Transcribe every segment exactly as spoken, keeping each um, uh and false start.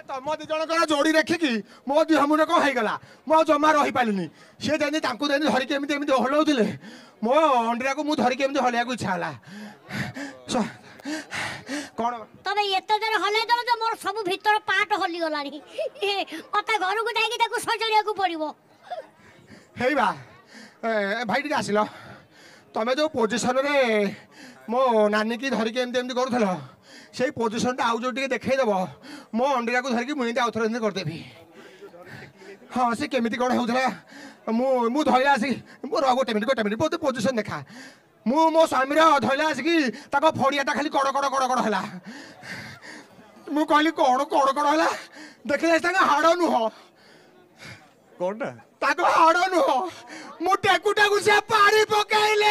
तुम दी जन जोड़ी रखिकी मो देह मुंड कौन होगा मो जमा रही पारे सी जमी धरिकी एमती एमती हलाऊे मो अंडा को मुझे धरिकी एमती हल्ला इच्छा है कौन तबे एत जन हलै दल जो मोर सब भीतर पाट हली गलानी मत घर को जाइए सजड़िया को पड़ो हे बा भाई टी आसिल तुम जो पोजिशन रे मो नानी की धरिकी एमती एमती करूल से पोजिशन टा आउ जो देखईदेव मो अंडा को धरिकी मुझे आउ थे करदेवी हाँ सी केमी कौन होता मु धरला आसिक मोर गोटे मिनिट गोटे मिनिट बहुत पोजिशन देखा मु मो स्वामी धरला आसिक फड़ियाटा खाली कड़ कड़ कड़ कड़ है मु कहली कौन कड़ कड़ है देखिए हाड़ नुह कौन हाड़ नुह मु टेकु टेकु से पानी पकईले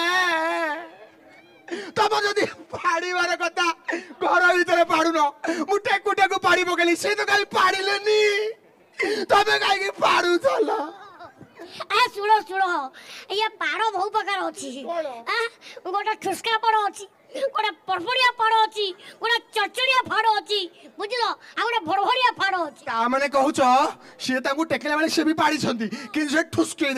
तुम जदि पाड़ीबार कथा घर भीतर पाड़ुन मु टेकु टेकु पाड़ी पकईली सी तो कहीं पाड़िलेनी तबे कहीं पाड़ुल आ सुनो सुनो ये पाड़ बहु प्रकार अच्छी गोटे ठुस्का पाड़ अच्छी गोटे परपड़िया पाड़ अच्छी गोटे चचड़िया फाड़ अच्छी बुझल आ गोटे भरभरिया फाड़ अच्छी मैंने कहूच सी टेकला बेले सी भी पाड़ी कि ठुस्के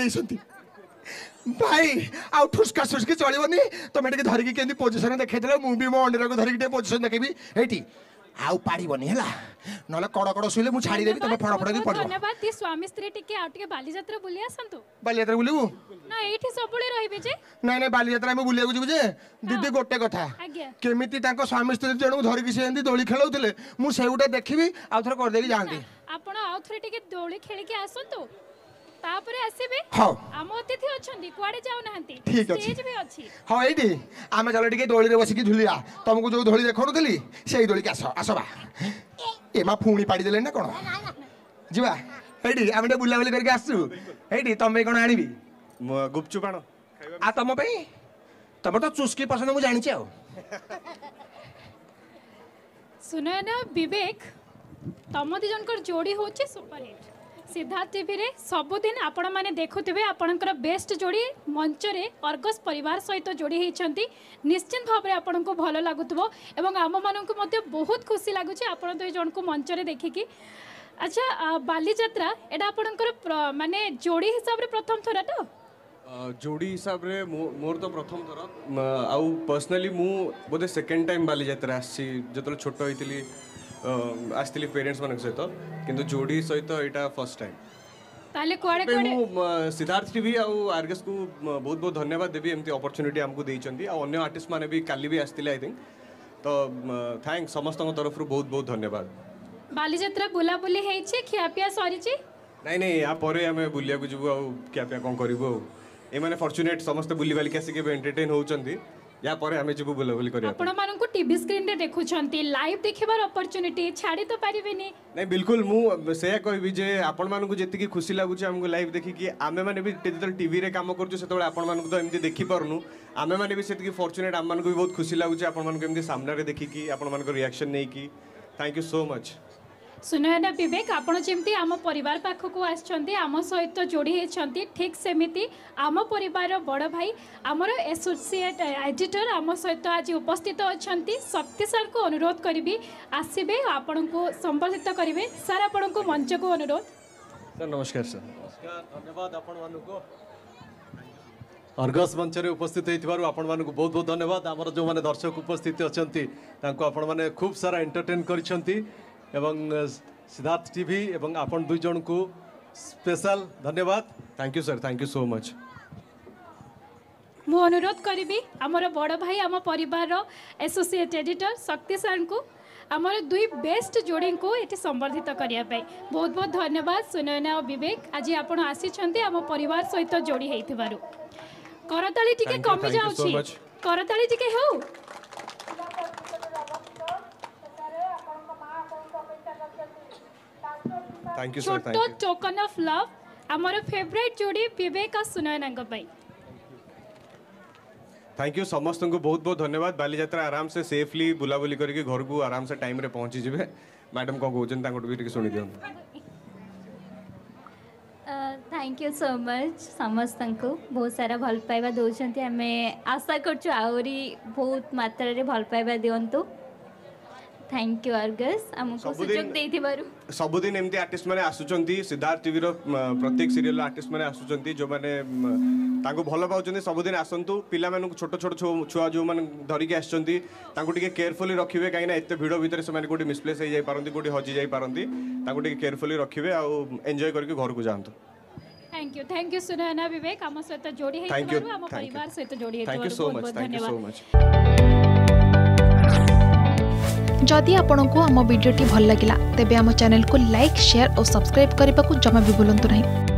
भाई आउ ठुस्का ठुस्की चलनी तुम टे धरिकी केमती पोजिशन देखा मुझे मो अंडा को धरिकी पोजिशन देखेबी ये आउ पाड़बनी है ना कड़ कड़ शुले मुझे छाड़देवी तुम फड़ फड़ पड़ धन्यवाद ती स्वामी स्त्री टिके आ टिके बालीजात्रा बुली आसंतु बालीजात्रा बुलिबू ना एठी सबुले रहिबे जे नहीं नहीं बालीजात्रा में बुलिया जीवु जे दीदी गोटे कथा केमिति तांको स्वामी स्त्री जण धरिकी से एंदी दोली खेलाउथिले मु सेउटा देखिबी आ थर कर देकी जानती आपण आ थरे टिके दोली खेली के आसंतु तापरे आसीबे हां हम अतिथि अछंती कुआडे जाउ नाहंती ठीक अछि स्टेज भी अछि हां एठी आमे चलो टिके दोली रे बसी की झुलिया तुमको जो दोली देखौनथली सेही दोली के आसो आसो बा एमा फूणी पाड़ी देले ना कोन जीवा एठी आमे बुला बुली करके आसु एठी तमे कोन आनिबी गुपचुप आनो आ तम पे तम तो चुस्की पसंद मु जानि छी आ सुनो ना विवेक तम दी जनकर जोड़ी होची सुपर हिट सिद्धार्थ टीवी रे सबुदिन आपण माने देखुथिबे आपणकर बेस्ट जोड़ी मंच रे अर्गस परिवार सहित जोड़ी होइछंती निश्चित भाव में आपन को भल लागुथबो एवं आम मानन को मते बहुत खुशी लागुछि आपण तो जन को मंच रे देखिकी अच्छा बालीजात्रा एडा आपणकर माने जोड़ी हिसाब रे प्रथम थरा तो जोड़ी हिसाब रे मोर तो प्रथम थर आउ पर्सनली मु बोधे सेकंड टाइम बालीजात्रा आसी जतले छोट होइतिली आसली पेरेंट्स मान सहित किंतु जोड़ी सहित एटा फर्स्ट टाइम ताले कोड़े कोड़े मु सिद्धार्थ टीवी आ आरगस को बहुत बहुत धन्यवाद देबी एमती अपॉर्चुनिटी हमको देइचंती आ अन्य आर्टिस्ट माने भी काली भी आस्तिले आई थिंक तो थैंक्स समस्त तरफ बहुत बहुत धन्यवाद बालीजात्रा बुला बुली हेछि खियापिया सरी छी नहीं नहीं या परे हमें बुलिया को जबु आ खियापिया कोन करबो ए माने फॉर्चुनेट समस्त बुली वाली के आसी के एंटरटेन होउचंती या परे हमें जबु बुला बुली करिया आपण मानन को टीवी स्क्रीन रे देखुछंती लाइव देखिबार अपॉर्चुनिटी छाड़ी तो पारिबेनी नहीं बिल्कुल मु से कहबी जे आपण मानन को जेति की खुशी लागुछ हमको लाइव देखि कि आमे माने भी डिजिटल टीवी रे काम करछु सेतबे आपण मानन को तो एमती देखि परनु आमे माने भी सेति की फॉर्चुनेट आम मानन को भी बहुत खुशी लागुछ आपण मानन को एमती सामने रे देखि कि आपण मानन को रिएक्शन नै कि थैंक यू सो मच सुनो ना विवेक आपण जेमती आम परिवार पाखक आछंती आम सहित जोड़ी हेछंती ठीक सेमिति आम परिवार बड़ भाई आमर एसोसिएट एडिटर आम सहित आज उपस्थित अछंती शक्ति सर को अनुरोध करिबी आसीबे आपण को संपर्कित करिवे सर आपण को मंच को अनुरोध सर नमस्कार सर नमस्कार धन्यवाद आपण मानु को अर्गस मंच रे उपस्थित हेतिबारु आपण मानु को बहुत बहुत धन्यवाद आमर जो माने दर्शक उपस्थित अछंती तांको आपण माने खूब सारा एंटरटेन करिसंती एवं सिद्धार्थ टीवी एवं आपण दुई जन को स्पेशल धन्यवाद thank you sir thank you so much मु अनुरोध करी आमर बड़ भाई आम परिवार एसोसिएट एडिटर शक्ति सर को आमर दुई बेस्ट जोड़ी को ये संबर्धित करने बहुत बहुत धन्यवाद सुनयना और विवेक आज आपण आसी आम परिवार सहित जोड़ी होइथिबारु करताली टिके कमी जाउछि करताली टिके हो thank you sir thank you you token of love आमर फेवरेट जोड़ी विवेक और सुनयना पाई थैंक यू समस्त को बहुत बहुत धन्यवाद बालीजात्रा आराम से सेफली बुलाबुली करके घर को आराम से टाइम रे पहुंची जिवे मैडम को कहउछन ताको भी टिके सुनि दियन थैंक यू सो मच समस्त को बहुत सारा भल पाइबा दउछंती हमें आशा करछु आउरी बहुत मात्रा रे भल पाइबा दियंतु थैंक यू अर्गस आमको सबुदिन- सुजोग देइथिबारु सबुदिन एमती आर्टिस्ट मैंने आसुचंती सिद्धार्थ टीवी रो म, प्रत्येक सीरियल आर्टिस्ट मैंने आसुचंती जो माने म, तांको भल पाउचंती सबुदिन आसंतु पिला मानकु छोट छोट छु- छुआ जो माने धरिके आसचंती तांको टिके केयरफुली रखिबे काहे ना एते भिड़ भितर से माने कोठी मिसप्लेस हो जाई पारंती कोठी हजी जाई पारंती तांको टिके केयरफुली रखिबे आ एन्जॉय करके घर को जांतु thank you thank you Sunaina Vivek आम सहित जोड़ी Thank you, हेतु आम thank you. परिवार सहित जोड़ी थैंक यू हेतु सो बहुत मच बहुत थैंक यू सो धन्यवाद मच जदि आपंक आम भिडी भल लगा तेब आम चैनल को लाइक शेयर और सब्सक्राइब करने को जमा भी भूलु नहीं।